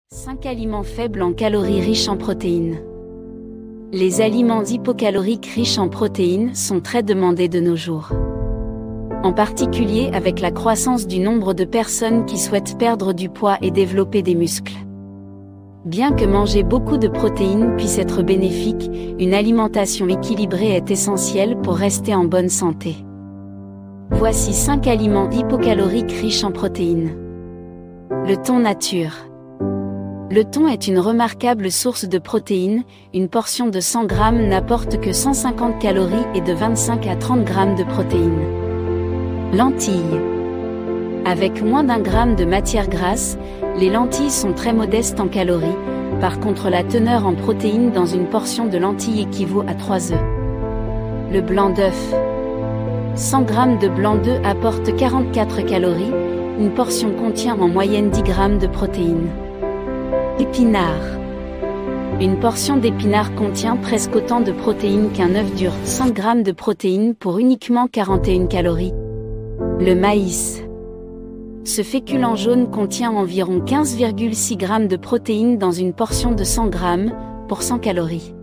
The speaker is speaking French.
5 aliments faibles en calories riches en protéines. Les aliments hypocaloriques riches en protéines sont très demandés de nos jours. En particulier avec la croissance du nombre de personnes qui souhaitent perdre du poids et développer des muscles. Bien que manger beaucoup de protéines puisse être bénéfique, une alimentation équilibrée est essentielle pour rester en bonne santé. Voici 5 aliments hypocaloriques riches en protéines. Le thon nature. Le thon est une remarquable source de protéines, une portion de 100 g n'apporte que 150 calories et de 25 à 30 g de protéines. Lentilles. Avec moins d'1 gramme de matière grasse, les lentilles sont très modestes en calories, par contre la teneur en protéines dans une portion de lentilles équivaut à 3 œufs. Le blanc d'œuf. 100 g de blanc d'œuf apporte 44 calories, une portion contient en moyenne 10 g de protéines. Épinards. Une portion d'épinards contient presque autant de protéines qu'un œuf dur, 100 g de protéines pour uniquement 41 calories. Le maïs. Ce féculent jaune contient environ 15,6 g de protéines dans une portion de 100 g, pour 100 calories.